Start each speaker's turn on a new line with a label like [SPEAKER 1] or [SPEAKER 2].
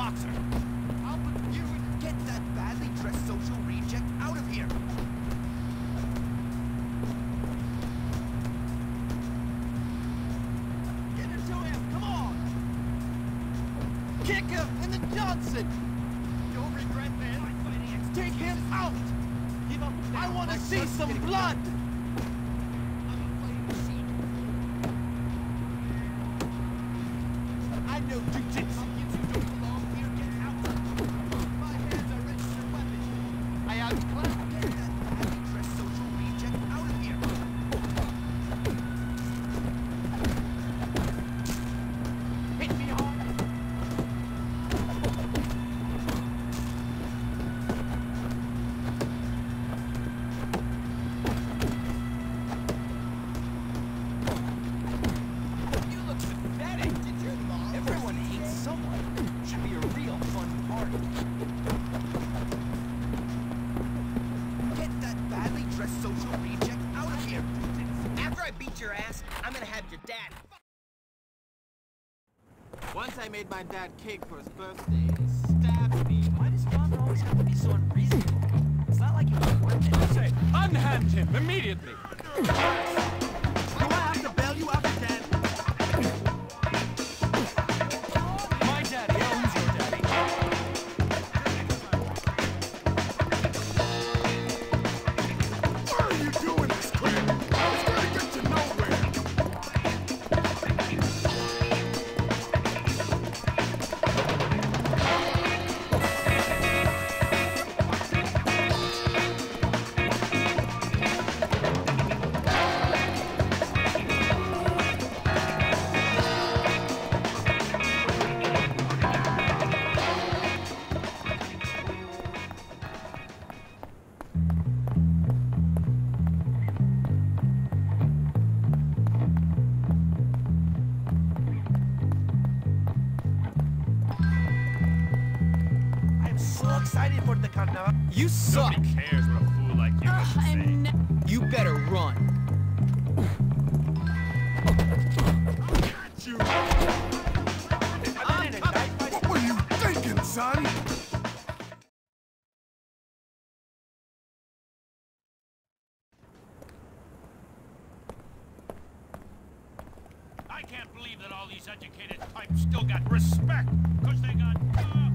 [SPEAKER 1] boxer. I'll put you in. Get that badly dressed social reject out of here. Get into him, come on! Kick him in the Johnson! You'll regret this. Take him out! Give up. I want to see some blood! I know jujitsu. You don't belong here. Get out. My hands are registered weapons. I outclassed. Get that badly dressed social reject out of here. Hit me hard. You look pathetic. Did your mom? Everyone hates someone. Should be a real fun party. Get that badly dressed social reject out of here.
[SPEAKER 2] After I beat your ass, I'm gonna have your dad.
[SPEAKER 3] Once I made my dad cake for his birthday, he stabbed me.
[SPEAKER 4] Why does father always have to be so unreasonable? It's not like he was working.
[SPEAKER 5] I say, unhand him immediately!
[SPEAKER 1] Do I have to bail you out, Dad?
[SPEAKER 5] My daddy owns your daddy.
[SPEAKER 6] Why are you doing this, Clint? It's gonna get you nowhere.
[SPEAKER 1] I'm so excited for the carnival.
[SPEAKER 4] You suck!
[SPEAKER 5] Nobody cares what a fool like you has to say.
[SPEAKER 4] You better run.
[SPEAKER 6] Got you.
[SPEAKER 1] I'm in a knife fight.
[SPEAKER 6] What were you thinking, son?
[SPEAKER 5] I can't believe that all these educated types still got respect, because they got